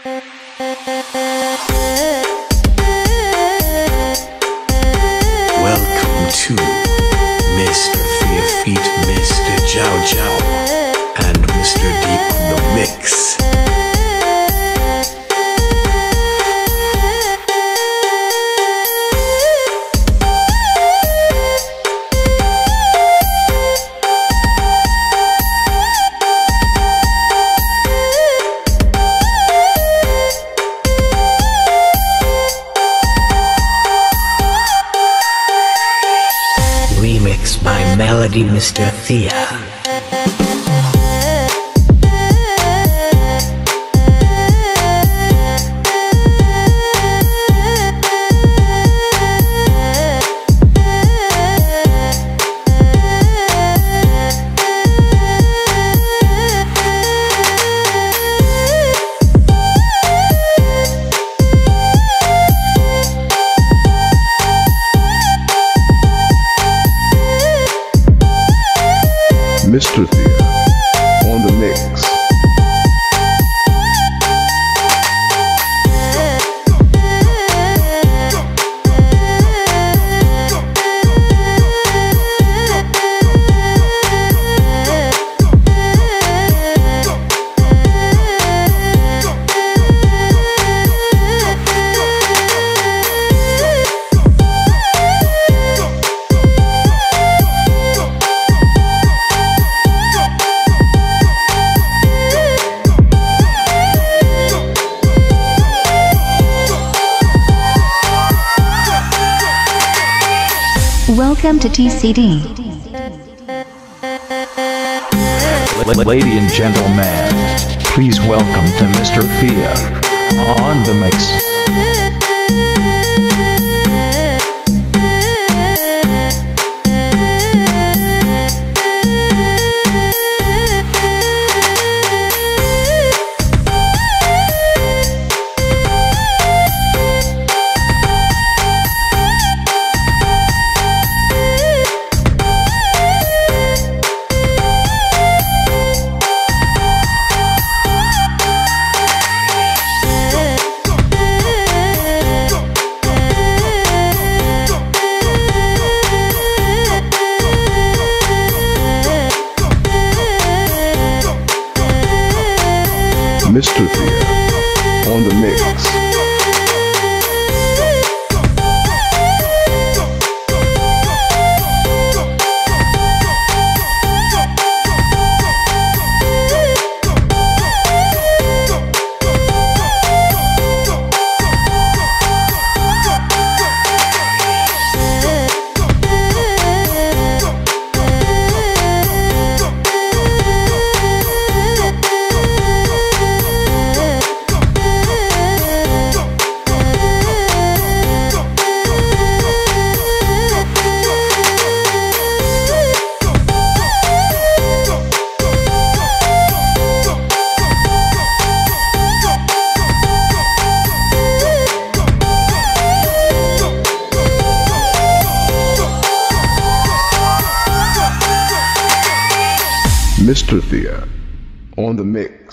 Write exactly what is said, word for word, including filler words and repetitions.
Welcome to Mister Fear Feet, Mister Jow Jow, and Mister Deep in the Mix. Remix by Melody, Mister Thea. Mister Thea on the mix. Welcome to T C D. Ladies and gentlemen, please welcome to Mister Thea on the mix. Mister Thea on the mix. Mister Thea on the mix.